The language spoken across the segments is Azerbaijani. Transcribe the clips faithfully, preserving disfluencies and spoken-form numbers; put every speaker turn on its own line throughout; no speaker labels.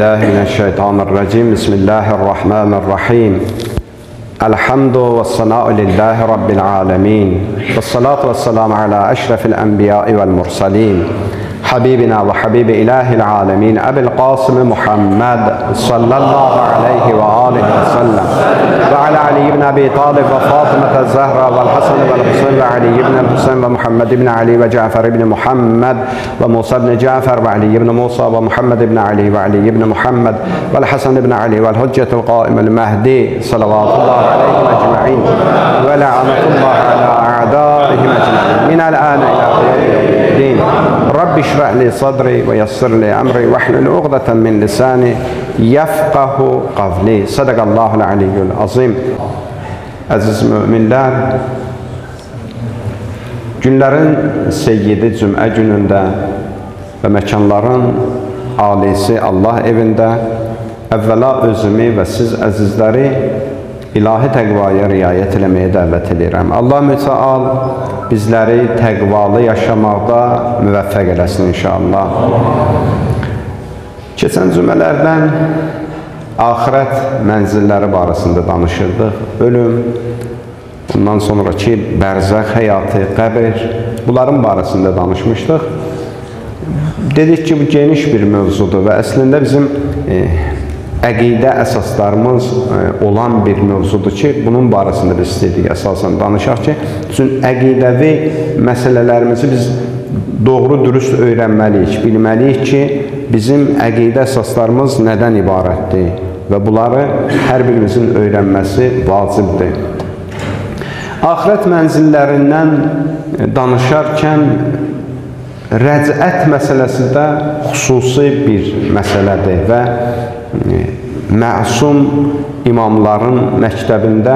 billahi mineşşeytanirracim. Bismillahirrahmanirrahim. Elhamdu ve sana'u lillahi rabbil alemin. Ve salatu ve selamu ala eşrefil enbiya'i vel mursalin. Habibina ve habibi ilahil alemin. Ebil Qasım Muhammed sallallahu aleyhi ve aleyhi ve sellem. Ve ala Ali ibn Abi Talib ve Fatıma Zahra ve Hasan ve Hüseyin ve Ali ibn Hüseyin ve Muhammed ibn Ali ve Cafer ibn Muhammed ve Musa ibn Cafer ve Ali ibn Musa ve Muhammed ibn Ali ve Ali ibn Muhammed ve Hasan ibn Ali ve Hüccetul Qaimul Mehdi sallallahu aleyhi ve ecma'in ve la'anatullahi ala a'daihim ecma'in. Minel âne ila kıyamid-din. Rabbi şrah li sadri ve yassir li emri ve hlul uqdeten min lisani yefqahu qavli. Sadakallahul aliyyul azim. Əziz müminlər, günlərin seyyidi cümə günündə və məkanların alisi Allah evində əvvəla özümü və siz əzizləri ilahi təqvaya riayət eləməyə dəvət edirəm. Allah mütəal bizləri təqvalı yaşamaqda müvəffəq eləsin inşallah. Keçən cümələrdən axirət mənzilləri barəsində danışırdıq. Ölüm, bundan sonraki bərzəx həyatı, qəbir, bunların barəsində danışmışdıq. Dedik ki, bu geniş bir mövzudur və əslində bizim e, əqidə əsaslarımız e, olan bir mövzudur ki, bunun barəsində biz istədik əsasən danışaq ki, üçün əqidəvi məsələlərimizi biz doğru dürüst öyrənməliyik, bilməliyik ki, bizim əqidə əsaslarımız nədən ibarətdir və bunları hər birimizin öyrənməsi vacibdir. Axirət mənzillərindən danışarkən rəcət məsələsi də xüsusi bir məsələdir və məsum imamların məktəbində,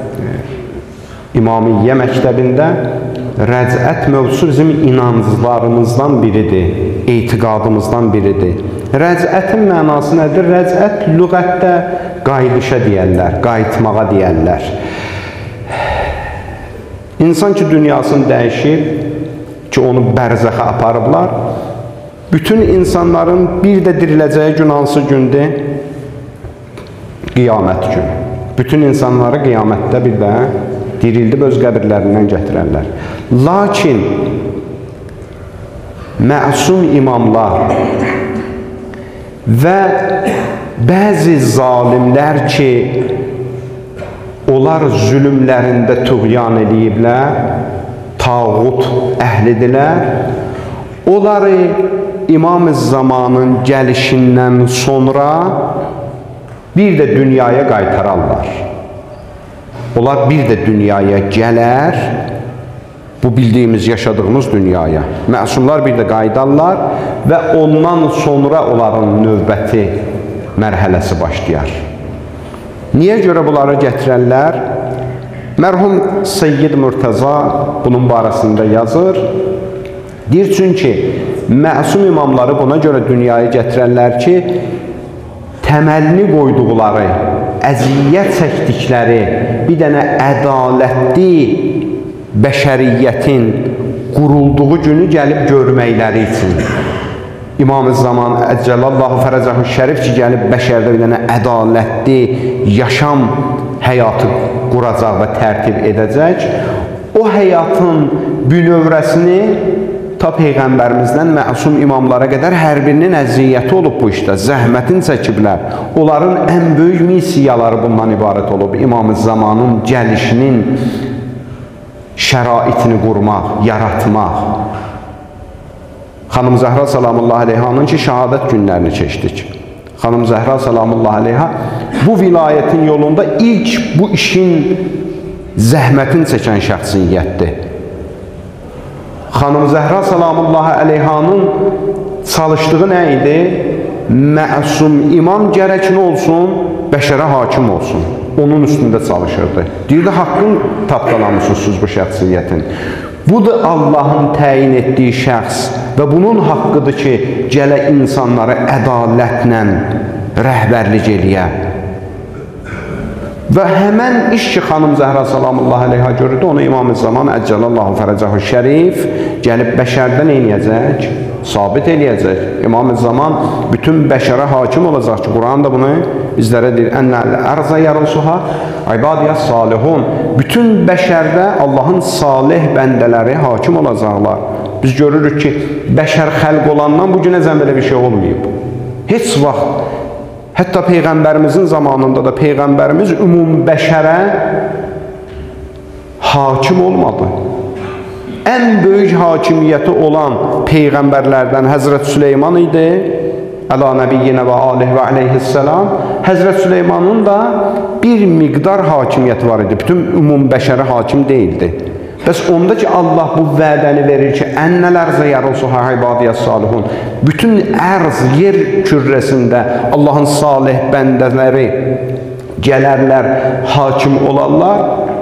İmamiyyə məktəbində rəcət mövzusu bizim inanclarımızdan biridir, etiqadımızdan biridir. Rəcətin mənası nədir? Rəcət lüğətdə qayıdışa deyərlər, qayıtmağa deyərlər. İnsan ki, dünyasını dəyişib, ki, onu bərzəxə aparıblar, bütün insanların bir də diriləcəyi gün hansı gündür? Qiyamət günü. Bütün insanları qiyamətdə bir də dirildib öz qəbirlərindən gətirərlər. Lakin məsum imamlar və bəzi zalimlər ki, onlar zülümlərində tuğyan ediblər, tağut əhlidirlər, onları İmam-ı Zamanın gəlişindən sonra bir də dünyaya qaytararlar. Onlar bir də dünyaya gələr, bu bildiyimiz, yaşadığımız dünyaya. Məsumlar bir də qayıdarlar və ondan sonra onların növbəti mərhələsi başlayar. Niyə görə bunları gətirərlər? Mərhum Seyyid Mürtəza bunun barəsində yazır. Deyir, çünki məsum imamları buna görə dünyaya gətirərlər ki, təməlini qoyduqları, əziyyət çəkdikləri bir dənə ədalətli bəşəriyyətin qurulduğu günü gəlib görməkləri üçün. İmam-ı Zaman Əccəlallahu Fərəcəhu Şərif ki, gəlib bəşərdə bir dənə ədalətli yaşam həyatı quracaq və tərtib edəcək. O həyatın bünövrəsini ta Peyğəmbərimizdən məsum imamlara qədər hər birinin əziyyəti olub bu işdə, zəhmətin çəkiblər. Onların ən böyük missiyaları bundan ibarət olub. İmam-ı Zamanın gəlişinin şəraitini qurmaq, yaratmaq. Xanım Zəhra salamullahi aleyhanın ki, şəhadət günlərini keçdik. Xanım Zəhra salamullahi aleyha bu vilayətin yolunda ilk bu işin zəhmətin çəkən şəxsiyyətdir. Xanım Zəhra salamullahi aleyhanın çalışdığı nə idi? Məsum imam gərək nə olsun? Bəşərə hakim olsun. Onun üstündə çalışırdı. Deyirdi, haqqın tapdalanmışsınız bu şəxsiyyətin. Budur Allahın təyin etdiyi şəxs və bunun haqqıdır ki, gələ insanları ədalətlə rəhbərlik eləyə. Və həmən iş ki, xanım Zəhra salamullahi aleyha görürdü, onu İmam-ı Zaman Əccəlallahu fərəcəhu şərif gəlib bəşərdən eynəyəcək, sabit eləyəcək. İmam-ı Zaman bütün bəşərə hakim olacaq ki, Quran da bunu bizlərə deyir. Ennəl ərzə yarısuha ibadiyyət salihun. Bütün bəşərdə Allahın salih bəndələri hakim olacaqlar. Biz görürük ki, bəşər xəlq olandan bu günə zən belə bir şey olmayıb. Heç vaxt. Hətta Peyğəmbərimizin zamanında da Peyğəmbərimiz ümum bəşərə hakim olmadı. Ən böyük hakimiyyəti olan Peyğəmbərlərdən Həzrət Süleyman idi. Əla nəbiyyinə və aleyh və aleyhisselam. Həzrət Süleymanın da bir miqdar hakimiyyəti var idi. Bütün ümum bəşərə hakim deyildi. Bəs onda ki, Allah bu vədəni verir ki, ənnəl ərzə yarılsuha ibadiyyət salihun. Bütün ərz, yer kürrəsində Allahın salih bəndələri gələrlər, hakim olarlar.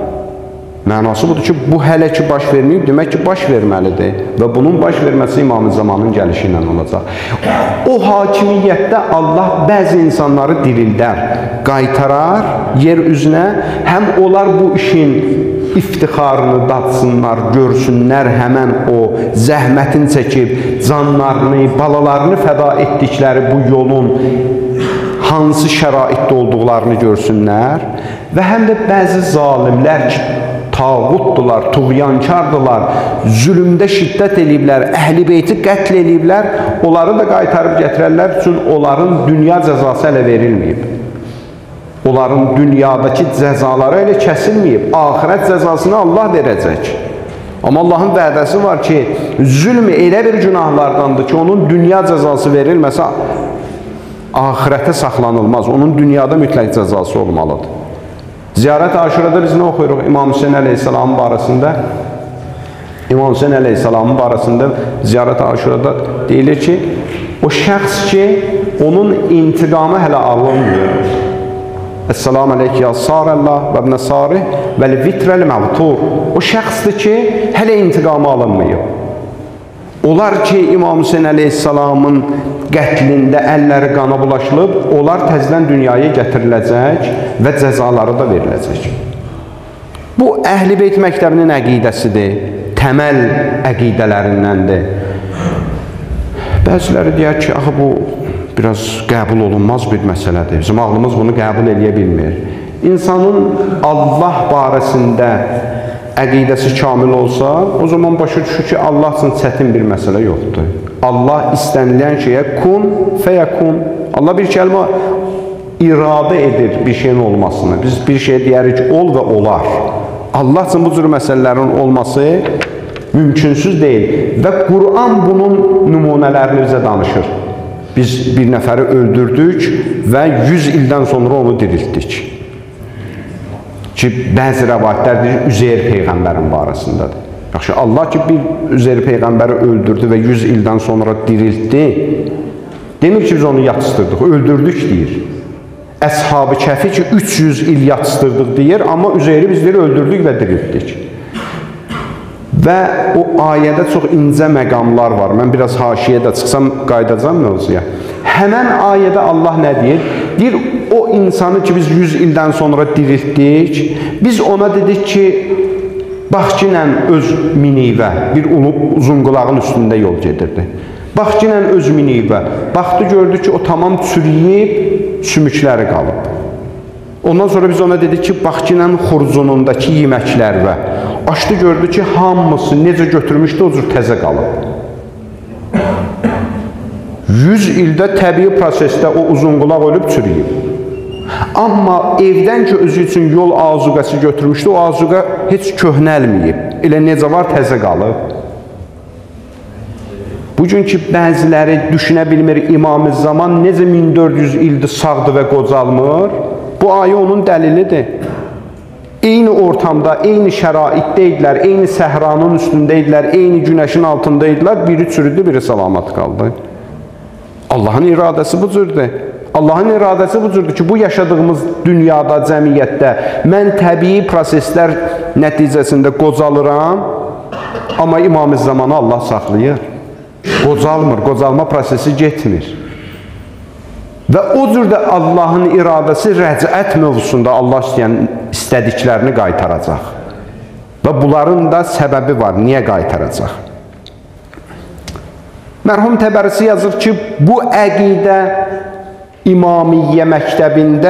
Mənası budur ki, bu hələ ki baş verməyib, demək ki, baş verməlidir. Və bunun baş verməsi İmam-ı Zamanın gəlişi ilə olacaq. O hakimiyyətdə Allah bəzi insanları dirildər, qaytarar yer üzünə. Həm onlar bu işin iftixarını datsınlar, görsünlər həmən o zəhmətin çəkib, canlarını, balalarını fəda etdikləri bu yolun hansı şəraitdə olduqlarını görsünlər. Və həm də bəzi zalimlər ki, tağutdular, tuğyankardılar, zülümdə şiddət eləyiblər, əhl-i beyti qətl eləyiblər, onları da qaytarıb gətirərlər üçün onların dünya cəzası hələ verilməyib. Onların dünyadakı cəzaları elə kəsilməyib. Axirət cəzasını Allah verəcək. Amma Allahın vədəsi var ki, zülm elə bir günahlardandır ki, onun dünya cəzası verilməsə, axirətə saxlanılmaz. Onun dünyada mütləq cəzası olmalıdır. Ziyarət Aşurada biz nə oxuyuruq? İmam Hüseyin əleyhissalamın barəsində İmam Hüseyin əleyhissalamın barəsində Ziyarət Aşurada deyilir ki, o şəxs ki, onun intiqamı hələ alınmıyor. Esselamu aleyki ya sarəllah və ibnə sarih vəl-vitrəl məvtur. O şəxsdir ki, hələ intiqamı alınmıyor. Onlar ki, İmam Hüseyin əleyhissalamın qətlində əlləri qana bulaşılıb, onlar təzdən dünyaya gətiriləcək və cəzaları da veriləcək. Bu, Əhl-i Beyt məktəbinin əqidəsidir, təməl əqidələrindəndir. Bəziləri deyər ki, axı bu biraz qəbul olunmaz bir məsələdir. Bizim ağlımız bunu qəbul eləyə bilmir. İnsanın Allah barəsində əqidəsi kamil olsa, o zaman başa düşür ki, Allah üçün çətin bir məsələ yoxdur. Allah istənilən şeyə kun fəyəkun. Allah bir kəlmə iradə edir bir şeyin olmasını. Biz bir şey deyərik ki, ol və olar. Allah üçün bu cür məsələlərin olması mümkünsüz deyil. Və Quran bunun nümunələrini bizə danışır. Biz bir nəfəri öldürdük və yüz ildən sonra onu diriltdik. Ki, bəzi rəvayətlər deyir, Üzeyr Peyğəmbərin barəsindədir. Yaxşı, Allah ki, bir Üzeyr Peyğəmbəri öldürdü və yüz ildən sonra diriltdi, demir ki, biz onu yatışdırdıq, öldürdük deyir. Əshab-ı Kəfi ki, üç yüz il yatışdırdıq deyir, amma Üzeyri biz deyir, öldürdük və diriltdik. Və o ayədə çox incə məqamlar var. Mən biraz haşiyədə çıxsam, qaydacam mövzuya. Həmən ayədə Allah nə deyir? Deyir, o insanı ki, biz yüz ildən sonra diriltdik, biz ona dedik ki, bax ki, öz minivə, bir uzun qulağın üstündə yol gedirdi. Bax ki, öz minivə, baxdı, gördü ki, o tamam çürüyüb, sümükləri qalıb. Ondan sonra biz ona dedik ki, bax ki, xurcunundakı yeməklər və açdı, gördü ki, hamısı necə götürmüşdü, o cür təzə qalıb. yüz ildə təbii prosesdə o uzun qulaq ölüb çürüyüb. Amma evdən ki, özü üçün yol azuqəsi götürmüşdü, o azuqa heç köhnəlməyib. Elə necə var, təzə qalıb. Bugün ki, bəziləri düşünə bilmir, İmam-ı Zaman necə min dörd yüz ildir sağdır və qocalmır, bu ayə onun dəlilidir. Eyni ortamda, eyni şəraitdəydilər, eyni səhranın üstündəydilər, eyni günəşin altındaydılar, biri çürüdü, biri salamat qaldı. Allahın iradəsi bu cürdür. Allahın iradəsi bu cürdür ki, bu yaşadığımız dünyada, cəmiyyətdə mən təbii proseslər nəticəsində qocalıram, amma İmam-ı Zamanı Allah saxlayır. Qocalmır, qocalma prosesi getmir. Və o cür də Allahın iradəsi rəcət mövzusunda Allah istəyən istədiklərini qaytaracaq. Və bunların da səbəbi var, niyə qaytaracaq? Mərhum Təbərisi yazır ki, bu əqidə İmamiyyə məktəbində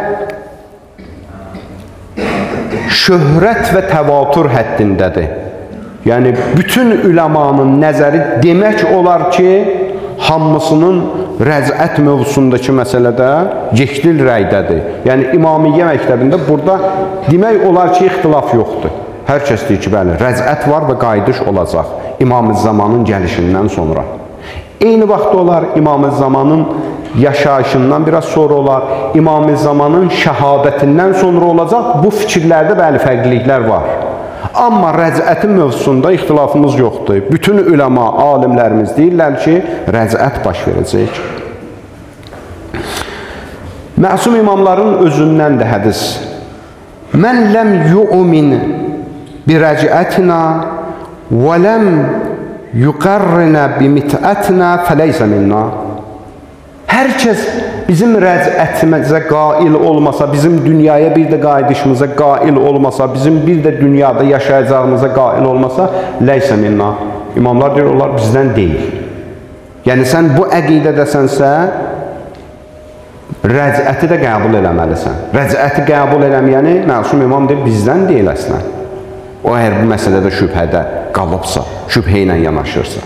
şöhrət və təvatür həddindədir. Yəni, bütün üləmanın nəzəri demək olar ki, hamısının rəzət mövzusundakı məsələdə yekdil rəydədir. Yəni, İmamiyyə məktəbində burada demək olar ki, ixtilaf yoxdur. Hər kəs deyir ki, bəli, rəzət var və qayıdış olacaq İmam-ı-Zamanın gəlişindən sonra. Eyni vaxtda olar İmam-ı-Zamanın yaşayışından biraz sonra olar, İmam-ı-Zamanın şəhadətindən sonra olacaq. Bu fikirlərdə bəli fərqliliklər var. Amma rəcətin mövzusunda ixtilafımız yoxdur. Bütün üləma, alimlərimiz deyirlər ki, rəcət baş verəcək. Məsum imamların özündən də hədis. Mən ləm yu'min bi rəcətinə və ləm yuqarrinə bi mitətinə fəleysə minnə. Hər kəs bizim rəcətimizə qail olmasa, bizim dünyaya bir də qayıdışımıza qail olmasa, bizim bir də dünyada yaşayacağımıza qail olmasa, ləysə minna. İmamlar deyir, onlar bizdən deyil. Yəni, sən bu əqidədəsənsə, rəcəti də qəbul eləməlisən. Rəcəti qəbul eləməyəni, məsum imam deyir, bizdən deyil əslən. O, əgər bu məsələdə şübhədə qalıbsa, şübhə ilə yanaşırsa.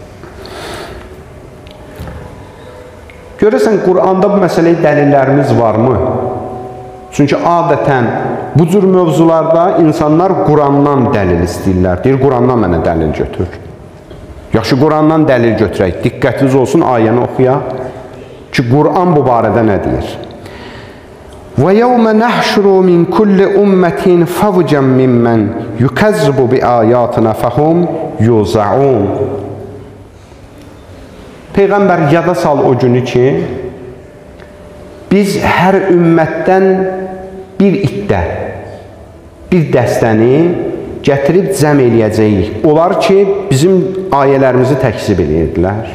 Görəsən, Quranda bu məsələyə dəlillərimiz varmı? Çünki adətən bu cür mövzularda insanlar Qurandan dəlil istəyirlər. Deyir, Qurandan mənə dəlil götür. Yaxşı, Qurandan dəlil götürək. Diqqətiniz olsun, ayəni oxuyaq ki, Quran bu barədə nə deyir? وَيَوْمَ نَحْشُرُ مِنْ كُلِّ أُمَّةٍ فَوْجًا مِّمَّنْ يُكَذِّبُ بِآيَاتِنَا فَهُمْ يُوزَعُونَ. Peyğəmbər yada sal o günü ki, biz hər ümmətdən bir iddə, bir dəstəni gətirib cəm eləyəcəyik. Onlar ki, bizim ayələrimizi təkzib eləyirdilər.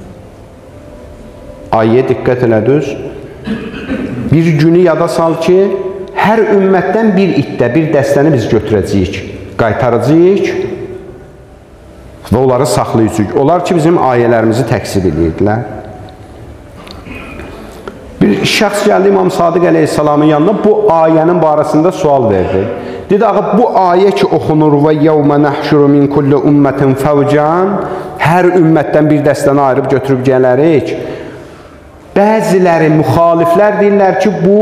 Ayəyə diqqət elədiniz. Bir günü yada sal ki, hər ümmətdən bir iddə, bir dəstəni biz götürəcəyik, qaytaracağıq və onları saxlayacaq. Onlar ki, bizim ayələrimizi təkzib edirdilər. Bir şəxs gəldi İmam Sadiq əleyhissalamın yanına, bu ayənin barəsində sual verdi. Dedi, ağa, bu ayə ki, oxunur və yəvmə nəhşuru min kulli ümmətin fəvcan, hər ümmətdən bir dəstəni ayırıb götürüb gələrik. Bəziləri, müxaliflər deyirlər ki, bu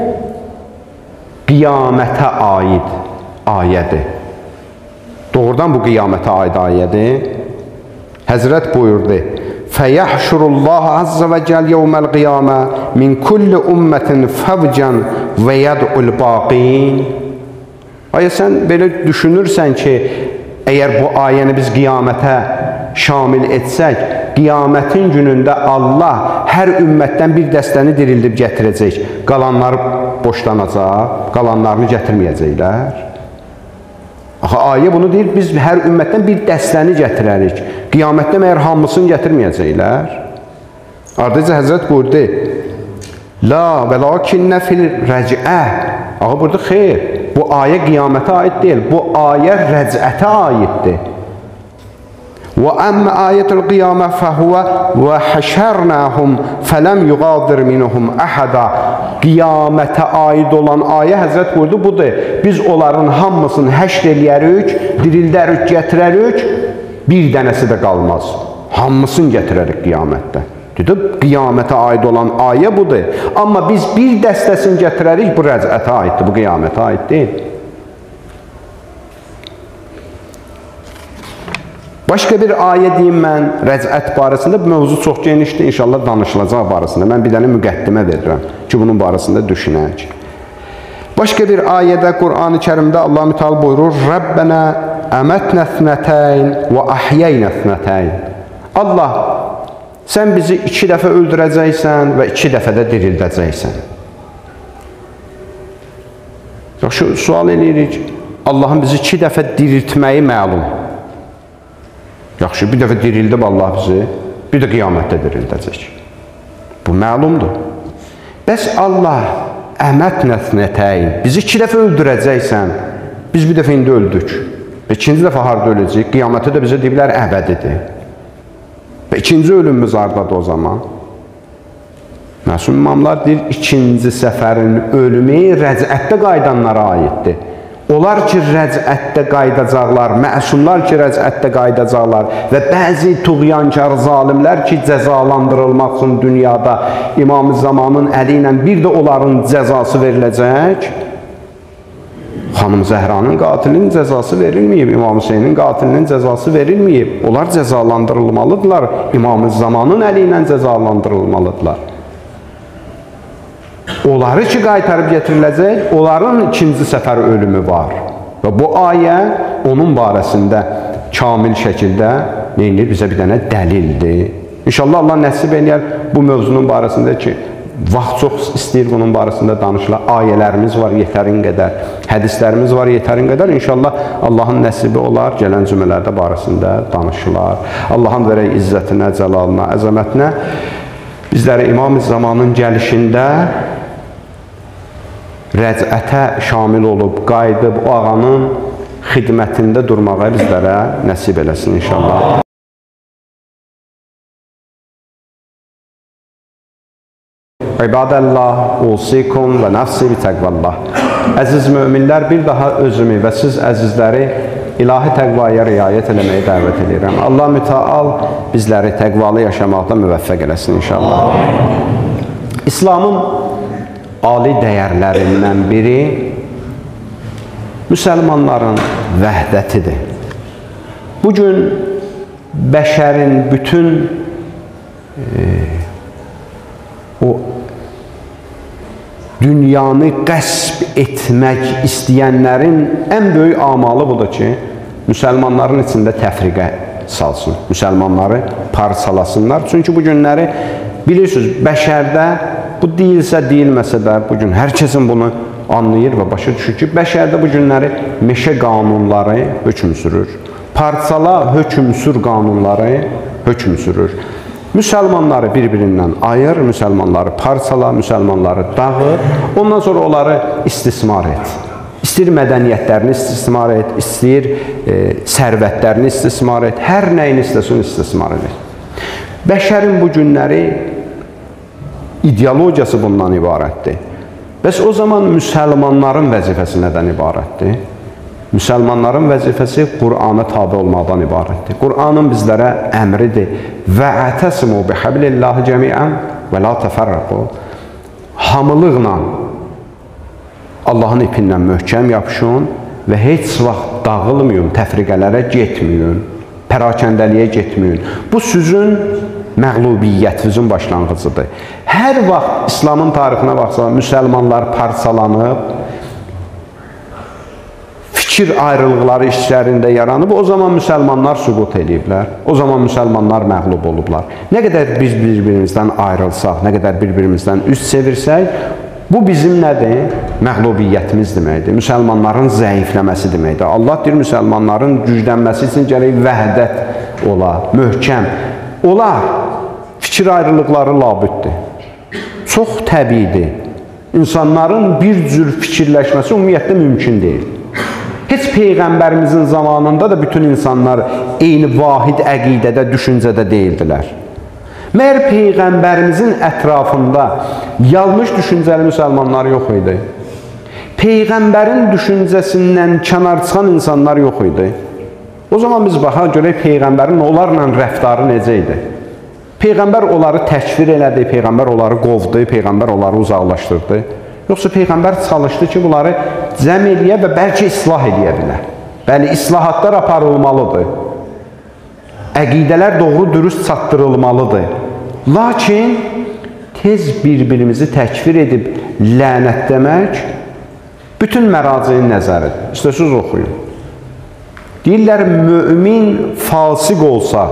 qiyamətə aid ayədir. Doğrudan bu qiyamətə aid ayədir. Həzrət buyurdu, fəyəhşurullah azza və cəl yevməl qiyamə min kulli ümmətin fəvcan və yəd'ul baqin. Aya, sən belə düşünürsən ki, əgər bu ayəni biz qiyamətə şamil etsək, qiyamətin günündə Allah hər ümmətdən bir dəstəni dirildib gətirəcək, qalanları boşlanacaq, qalanlarını gətirməyəcəklər. Axı, ayə bunu deyir, biz hər ümmətdən bir dəstəni gətirərik, qiyamətdə məyər hamısını gətirməyəcəklər. Ardıca Həzrət buyurdu, la və lakinnə fil rəcə. Ağa, burada xeyr, bu ayə qiyamətə aid deyil, bu ayə rəcətə aiddir. وَأَمَّ آيَةُ الْقِيَامَةِ فَهُوَ وَحَشَرْنَاهُمْ فَلَمْ يُغَادِرْ مِنْهُمْ أَحَدًا. Qiyamətə aid olan ayə Həzrət buyurdu, budur. Biz onların hamısını həşr eləyərik, dirildərik, gətirərik, bir dənəsi də qalmaz. Hamısını gətirərik qiyamətdə. Dedi, qiyamətə aid olan ayə budur. Amma biz bir dəstəsini gətirərik, bu rəcətə aiddir, bu qiyamətə aid deyil. Başqa bir ayə deyim mən rəcət barəsində, bu mövzu çox genişdir, inşallah danışılacaq barəsində. Mən bir dənə müqəddimə verirəm ki, bunun barəsində düşünək. Başqa bir ayədə Qur'an-ı Kərimdə Allah Müteala buyurur, Rəbbənə əmətnə thnətəyn və əhiyeynə thnətəyn. Allah, sən bizi iki dəfə öldürəcəksən və iki dəfə də dirildəcəksən. Yaxşı, sual edirik, Allahın bizi iki dəfə diriltməyi məlum. Yaxşı, bir dəfə dirildib Allah bizi, bir də qiyamətdə dirildəcək. Bu məlumdur. Bəs Allah əmət nətnətəyin, bizi iki dəfə öldürəcəksən, biz bir dəfə indi öldük. Və ikinci dəfə harada öləcək? Qiyamətə də bizə deyiblər əbədidir. Və ikinci ölümümüz haradadır o zaman? Məsum imamlar deyir, ikinci səfərin ölümü rəcətdə qaydanlara aiddir. Onlar ki, rəcətdə qaydacaqlar, məsumlar ki, rəcətdə qaydacaqlar və bəzi tuğyankar zalimlər ki, cəzalandırılmaq üçün dünyada İmam-ı Zamanın əli ilə bir də onların cəzası veriləcək. Xanım Zəhranın qatilinin cəzası verilməyib, İmam Hüseynin qatilinin cəzası verilməyib. Onlar cəzalandırılmalıdırlar, İmam-ı Zamanın əli ilə cəzalandırılmalıdırlar. Onları ki, qaytarıb getiriləcək, onların ikinci səfər ölümü var. Və bu ayə onun barəsində kamil şəkildə neyinir? Bizə bir dənə dəlildir. İnşallah Allah nəsib eləyər bu mövzunun barəsində ki, vaxt çox istəyir bunun barəsində danışılar. Ayələrimiz var yetərin qədər, hədislərimiz var yetərin qədər. İnşallah Allahın nəsibi olar, gələn cümlələrdə barəsində danışılar. Allahın verək izzətinə, cəlalına, əzəmətinə bizləri İmam-ı Zamanın gəlişində rəcətə şamil olub, qayıdıb o ağanın xidmətində durmağa bizlərə nəsib eləsin inşallah. İbadəllah, usikum və nəfsi bi təqvallah. Əziz müminlər, bir daha özümü və siz əzizləri ilahi təqvaya riayət eləməyə dəvət edirəm. Allah mütəal bizləri təqvalı yaşamaqda müvəffəq eləsin inşallah. İslamın ali dəyərlərindən biri müsəlmanların vəhdətidir. Bugün bəşərin bütün e, o dünyanı qəsb etmək istəyənlərin ən böyük amalı budur ki, müsəlmanların içində təfriqə salsın, müsəlmanları parçalasınlar. Çünki bu günləri bilirsiniz, bəşərdə bu deyilsə, deyilməsə də bugün hər kəsin bunu anlayır və başa düşür ki, bəşərdə bu günləri meşə qanunları hökm sürür. Parçala hökm sür qanunları hökm sürür. Müsəlmanları bir-birindən ayır, müsəlmanları parçala, müsəlmanları dağır, ondan sonra onları istismar et. İstəyir mədəniyyətlərini istismar et, istəyir e, sərvətlərini istismar et, hər nəyini istəsin istismar edir. Bəşərin bu günləri ideologiyası bundan ibarətdir. Bəs o zaman müsəlmanların vəzifəsi nədən ibarətdir? Müsəlmanların vəzifəsi Qur'ana tabi olmaqdan ibarətdir. Qur'anın bizlərə əmridir. وَاَعْتَسِمُوا بِحَبْلِ اللّٰهِ جَمِيعًا وَلَا تَفَرَّقُوا. Hamılıqla Allahın ipindən möhkəm yapışın və heç vaxt dağılmayın, təfriqələrə getməyin, pərakəndəliyə getməyin. Bu sizin məğlubiyyətinizin başlanğıcıdır. Hər vaxt İslamın tarixinə baxsa, müsəlmanlar parçalanıb, fikir ayrılıqları işlərində yaranıb, o zaman müsəlmanlar süqut ediblər, o zaman müsəlmanlar məğlub olublar. Nə qədər biz bir-birimizdən ayrılsaq, nə qədər bir-birimizdən üst çevirsək, bu bizim nədir? Məğlubiyyətimiz deməkdir, müsəlmanların zəifləməsi deməkdir. Allah deyir, müsəlmanların güclənməsi üçün gərək vəhdət ola, möhkəm. Olar, fikir ayrılıqları labüddür. Çox təbiidir. İnsanların bir cür fikirləşməsi ümumiyyətlə mümkün deyil. Heç Peyğəmbərimizin zamanında da bütün insanlar eyni vahid əqidədə, düşüncədə deyildilər. Məyər Peyğəmbərimizin ətrafında yanlış düşüncəli müsəlmanlar yox idi. Peyğəmbərin düşüncəsindən kənar çıxan insanlar yox idi. O zaman biz baxaq görək Peyğəmbərin onlarla rəftarı necə idi. Peyğəmbər onları təkfir elədi, Peyğəmbər onları qovdu, Peyğəmbər onları uzaqlaşdırdı. Yoxsa Peyğəmbər çalışdı ki, bunları cəm eləyə və bəlkə islah eləyə bilər. Bəli, islahatlar aparılmalıdır. Əqidələr doğru dürüst çatdırılmalıdır. Lakin tez bir-birimizi təkfir edib lənətləmək bütün məraciin nəzəridir. İstəsiniz oxuyun. Deyirlər, mümin fasiq olsa,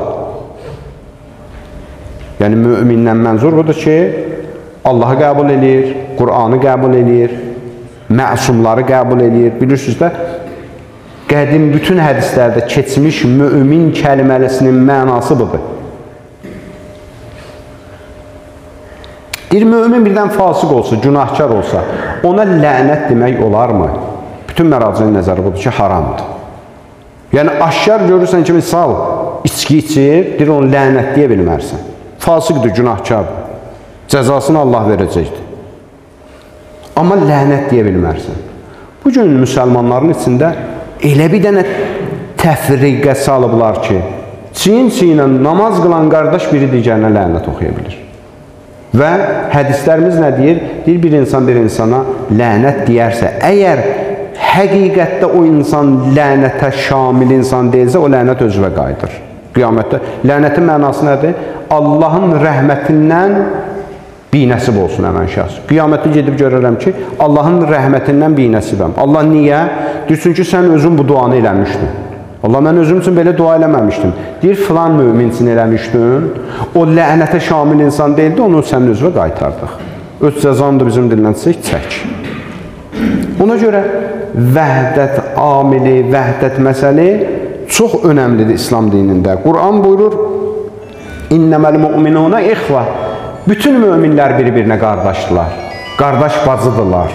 yəni mümindən mənzur budur ki, Allahı qəbul edir, Qur'anı qəbul edir, məsumları qəbul edir. Bilirsiniz də, qədim bütün hədislərdə keçmiş mümin kəlməsinin mənası budur. Bir mömin birdən fasıq olsa, günahkar olsa, ona lənət demək olarmı? Bütün məracinin nəzəri budur ki, haramdır. Yəni, aşkar görürsən ki, misal, içki içir, deyir, onu lənətləyə bilmərsən. Fasıqdır, günahkardır. Cəzasını Allah verəcəkdir. Amma lənətləyə bilmərsən. Bu gün müsəlmanların içində elə bir dənə təfriqə salıblar ki, çiyin-çiyinə namaz qılan qardaş biri digərinə lənət oxuya bilir. Və hədislərimiz nə deyir? Deyir, bir insan bir insana lənət deyərsə, əgər həqiqətdə o insan lənətə şamil insan deyilsə, o lənət özünə qayıdır. Qiyamətdə lənətin mənası nədir? Allahın rəhmətindən binəsib olsun həmən şəxs. Qiyamətdə gedib görərəm ki, Allahın rəhmətindən binəsibəm. Allah niyə? Düşün ki, sən özün bu duanı eləmişdin. Allah, mən özüm üçün belə dua eləməmişdim. Deyir, filan mümin üçün eləmişdin. O lənətə şamil insan deyildi, onu sənin özünə qaytardıq. Öz cəzanı da bizim dildən çək, çək. Ona görə vəhdət amili, vəhdət məsəli çox önəmlidir İslam dinində. Quran buyurur, İnnəməl müminuna ixvə. Bütün möminlər bir-birinə qardaşdılar, qardaş bacıdırlar.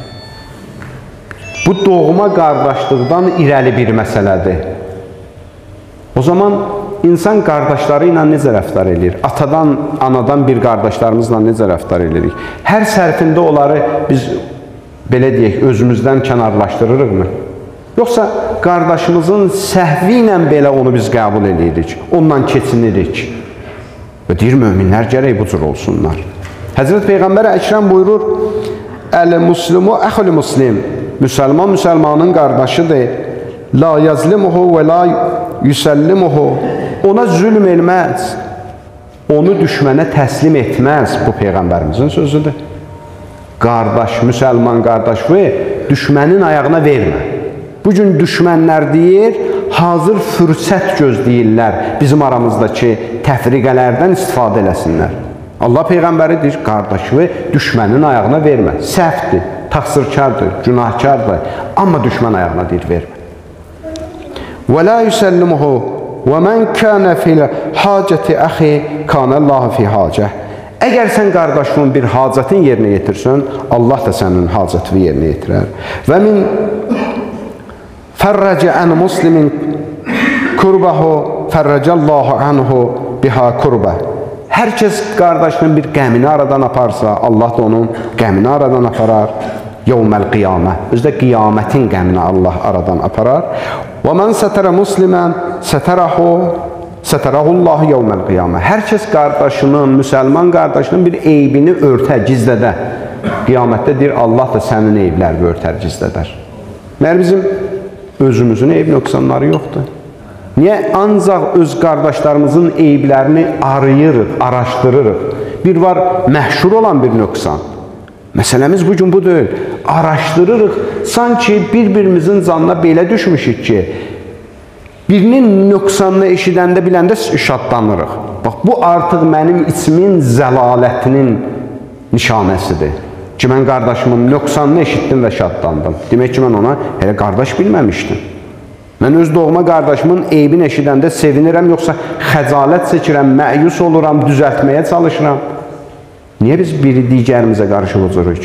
Bu doğma qardaşlıqdan irəli bir məsələdir. O zaman insan qardaşları ilə necə rəftar edir? Atadan, anadan bir qardaşlarımızla necə rəftar edirik? Hər sərfində onları biz, belə deyək, özümüzdən kənarlaşdırırıqmı? Yoxsa qardaşımızın səhvi ilə belə onu biz qəbul edirik, ondan keçinirik. Və deyir, möminlər gərək bu cür olsunlar. Həzrət Peyğəmbər Əkrəm buyurur, Əl-Muslimu əxul-muslim. Müsəlman müsəlmanın qardaşıdır. La yazlimuhu və la yüsəllimuhu. Ona zülm etməz. Onu düşmənə təslim etməz. Bu Peyğəmbərimizin sözüdür. Qardaş, müsəlman qardaş və düşmənin ayağına vermə. Bugün düşmənlər deyir, hazır fürsət gözləyirlər bizim aramızdakı təfriqələrdən istifadə eləsinlər. Allah Peyğəmbəri deyir, qardaşı və düşmənin ayağına vermə. Səhvdir, təqsirkardır, günahkardır, amma düşmən ayağına deyir, vermə. Və la yüsəllimuhu və mən kənə fil hacəti əxi kanəllahu fi hacə. Əgər sən qardaşının bir hacətin yerinə yetirsən, Allah da sənin hacətini yerinə yetirər. Və min fərrəcə ən muslimin kurbəhu fərrəcəllahu anhu biha kurbə. Hər kəs qardaşının bir qəmini aradan aparsa, Allah da onun qəmini aradan aparar. Yevməl qiyamə. Özdə qiyamətin qəmini Allah aradan aparar. Və mən sətərə muslimən sətərəhu sətərəhullahu yevməl qiyamə. Hər kəs qardaşının, müsəlman qardaşının bir eybini örtər, gizlədə. Qiyamətdə deyir, Allah da sənin eyblərini örtər, gizlədər. Məhər bizim özümüzün eyb nöqsanları yoxdur. Niyə? Ancaq öz qardaşlarımızın eyblərini arayırıq, araşdırırıq. Bir var, məhşur olan bir nöqsan. Məsələmiz bugün bu deyil. Araşdırırıq. Sanki bir-birimizin canına belə düşmüşük ki, birinin nöqsanını eşidəndə, biləndə şadlanırıq. Bax, bu artıq mənim içimin zəlalətinin nişanəsidir. Ki, mən qardaşımın nöqsanını eşitdim və şadlandım. Demək ki, mən ona hələ qardaş bilməmişdim. Mən öz doğma qardaşımın eybini eşidəndə sevinirəm, yoxsa xəcalət çəkirəm, məyus oluram, düzəltməyə çalışıram. Niyə biz biri digərimizə qarşı olacaq?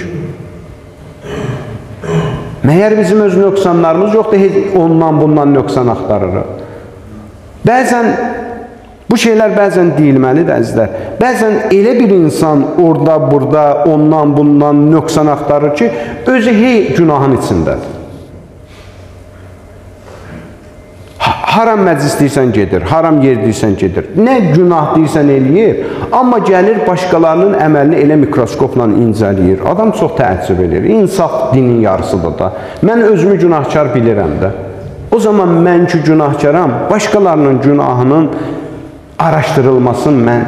Məyər bizim öz nöqsanlarımız yoxdur, ondan bundan nöqsan axtarırıq. Bəzən, bu şeylər bəzən deyilməlidir əzizlər. Bəzən elə bir insan orada, burada, ondan bundan nöqsan axtarır ki, özü hey günahın içindədir. Haram məclis deyirsən gedir, haram yer deyirsən gedir. Nə günah deyirsən eləyir, amma gəlir başqalarının əməlini elə mikroskopla incələyir. Adam çox təəccüb edir. İnsaf dinin yarısıdır da. Mən özümü günahkar bilirəm də. O zaman mən ki günahkaram, başqalarının günahının araşdırılmasın mən.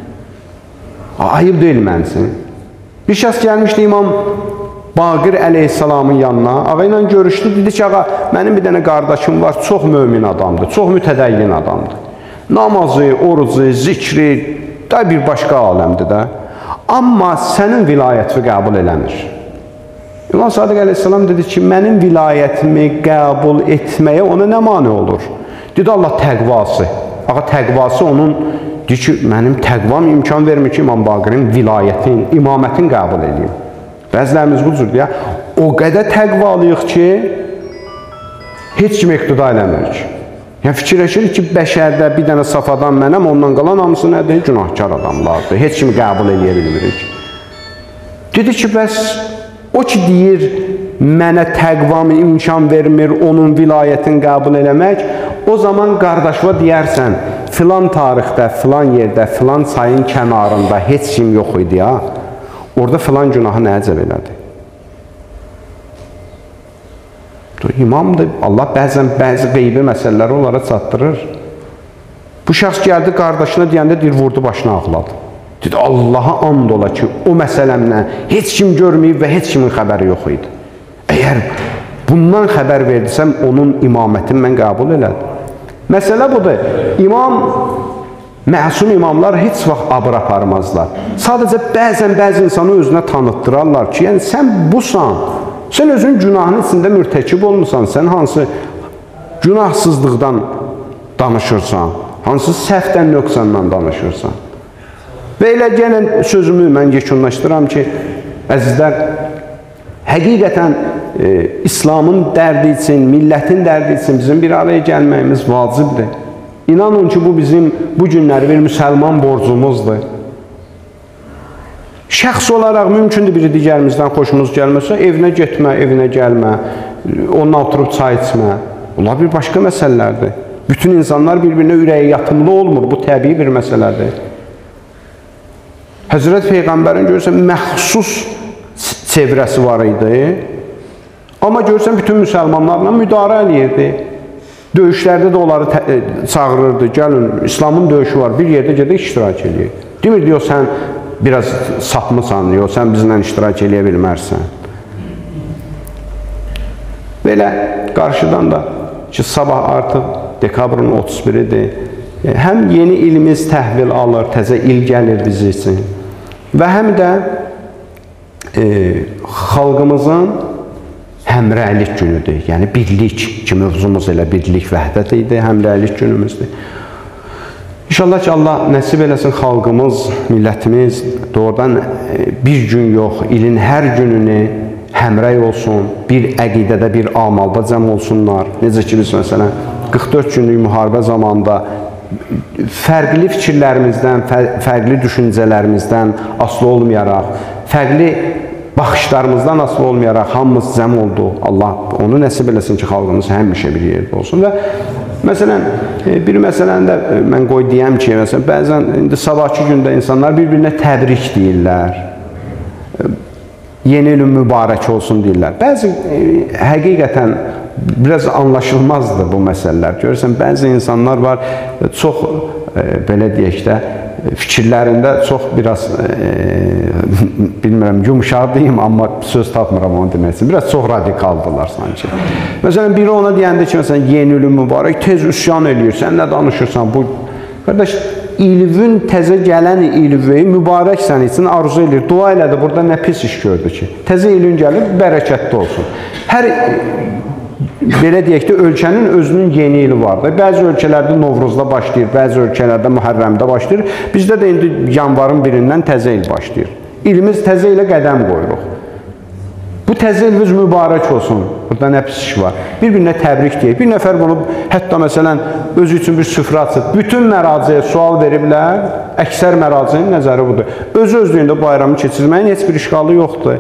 Ayıb deyil mənsin. Bir şəxs gəlmişdi İmam Baqir əleyhissalamın yanına, ağa ilə görüşdü, dedi ki, ağa, mənim bir dənə qardaşım var, çox mömin adamdır, çox mütədəyyin adamdır. Namazı, orucu, zikri, da bir başqa aləmdir də. Amma sənin vilayətini qəbul eləmir. İmam Sadiq əleyhissalam dedi ki, mənim vilayətimi qəbul etməyə ona nə mane olur? Dedi, Allah təqvası. Ağa, təqvası onun deyir ki, mənim təqvam imkan vermir ki, İmam Baqirin vilayətin, imamətin qəbul edeyim. Bəzilərimiz bu cürdür ya, o qədər təqvalıyıq ki, heç kim iqtida eləmir ki. Yəni, fikirləşirik ki, bəşərdə bir dənə saf adam mənəm, ondan qalan hamısı nədir? Günahkar adamlardır. Heç kimi qəbul edə bilmirik. Dedi ki, bəs o ki deyir, mənə təqvamı imkan vermir, onun vilayətini qəbul eləmək, o zaman qardaşıma deyərsən, filan tarixdə, filan yerdə, filan çayın kənarında heç kim yox idi ya, orada filan günahı nə əcəb elədi? İmamdır, Allah bəzən bəzi qeybi məsələləri onlara çatdırır. Bu şəxs gəldi, qardaşına deyəndə deyir, vurdu başına ağladı. Dedi, Allaha and ola ki, o məsələmlə heç kim görməyib və heç kimin xəbəri yox idi. Əgər bundan xəbər verdirsəm, onun imamətini mən qəbul elədim. Məsələ budur, imam, məsum imamlar heç vaxt abır aparmazlar. Sadəcə bəzən bəzi insanı özünə tanıtdırarlar ki, yəni sən busan, sən özün günahın içində mürtəkib olmursan, sən hansı günahsızlıqdan danışırsan, hansı səhvdən nöqsandan danışırsan. Və elə gələn sözümü mən yekunlaşdıram ki, əzizlər, həqiqətən e, İslamın dərdi üçün, millətin dərdi üçün bizim bir araya gəlməyimiz vacibdir. İnanın ki, bu bizim bu günləri bir müsəlman borcumuzdur. Şəxs olaraq mümkündür biri digərimizdən xoşumuz gəlməsə, evinə getmə, evinə gəlmə, onunla oturub çay içmə. Bunlar bir başqa məsələlərdir. Bütün insanlar bir-birinə ürəyə yatımlı olmur, bu təbii bir məsələdir. Həzrət Peyğəmbərin görürsən, məxsus çevrəsi var idi, amma görürsən, bütün müsəlmanlarla müdarə eləyirdi. Döyüşlərdə də onları çağırırdı, gəlin, İslamın döyüşü var, bir yerdə gedək iştirak edir. Demir, diyor, sən biraz sapmısan, yox, sən bizlə iştirak eləyə bilmərsən. Belə qarşıdan da ki, sabah artıq dekabrın otuz biridir. Həm yeni ilimiz təhvil alır, təzə il gəlir bizi üçün. Və həm də e, xalqımızın həmrəylik günüdür. Yəni, birlik ki, mövzumuz elə birlik, vəhdət idi, həmrəylik günümüzdür. İnşallah ki, Allah nəsib eləsin xalqımız, millətimiz doğrudan bir gün yox, ilin hər gününü həmrəy olsun, bir əqidədə, bir amalda cəm olsunlar. Necə ki, biz məsələn, qırx dörd günlük müharibə zamanında fərqli fikirlərimizdən, fərqli düşüncələrimizdən asılı olmayaraq, fərqli baxışlarımızdan asılı olmayaraq hamımız cəm oldu. Allah onu nəsib eləsin ki, xalqımız həmişə bir yerdə olsun. Və məsələn, bir məsələn də mən qoy deyəm ki, məsələn, bəzən indi sabahki gündə insanlar bir-birinə təbrik deyirlər, yeni ilin mübarək olsun deyirlər. Bəzi həqiqətən biraz anlaşılmazdır bu məsələlər. Görürsən, bəzi insanlar var, çox, belə deyək də, fikirlərində çox biraz, e, bilmirəm, yumuşaq deyim, amma söz tapmıram onu demək üçün. Biraz çox radikaldırlar sanki. Məsələn, biri ona deyəndə ki, məsələn, yeni ilin mübarək, tez üsyan eləyir, sən nə danışırsan? Bu, qardaş, ilvün təzə gələn ilvi mübarək sən üçün arzu edir, dua elədi, burada nə pis iş gördü ki? Təzə ilin gəlib, bərəkətli olsun. Hər belə deyək də, ölkənin özünün yeni ili vardır. Bəzi ölkələrdə Novruzda başlayır, bəzi ölkələrdə Mühərrəmdə başlayır. Bizdə də indi yanvarın birindən təzə il başlayır. İlimiz təzə ilə qədəm qoyuruq. Bu təzə ilimiz mübarək olsun. Burada nə pis iş var? Bir-birinə təbrik deyək. Bir nəfər bunu, hətta məsələn, özü üçün bir süfrə açıb, bütün məraciyə sual veriblər, əksər məracinin nəzəri budur. Öz-özlüyündə bayramı keçirməyin heç bir işğalı yoxdur.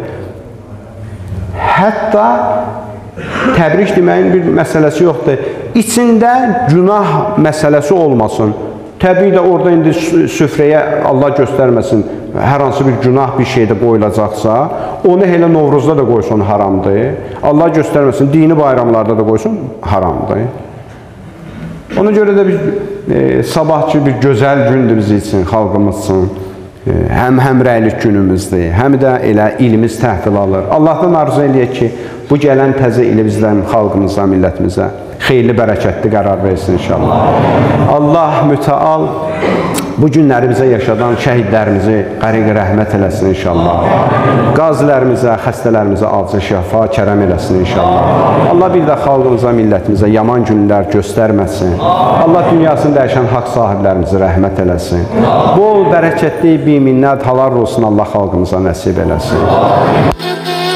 Hətta təbrik deməyin bir məsələsi yoxdur. İçində günah məsələsi olmasın. Təbii də orada indi süfrəyə Allah göstərməsin, hər hansı bir günah bir şeydə qoyulacaqsa, onu elə Novruzda da qoysun, haramdır. Allah göstərməsin, dini bayramlarda da qoysun, haramdır. Ona görə də bir e, sabahçı bir gözəl gündür bizim üçün, xalqımız üçün. E, həm həmrəylik günümüzdür, həm də elə ilimiz təhvil alır. Allahdan arzu eləyək ki, bu gələn təzə ili bizdən, xalqımıza, millətimizə xeyirli, bərəkətli qərar versin inşallah. Allah mütəal Bu günlərimizə yaşadan şəhidlərimizi qəriq rəhmət eləsin inşallah. Qazilərimizə, xəstələrimizə acil şəfa kərəm eləsin inşallah. Allah bir də xalqımıza, millətimizə yaman günlər göstərməsin. Allah dünyasını dəyişən haqq sahiblərimizi rəhmət eləsin. Bol, bərəkətli, bir minnət, halar olsun Allah xalqımıza nəsib eləsin.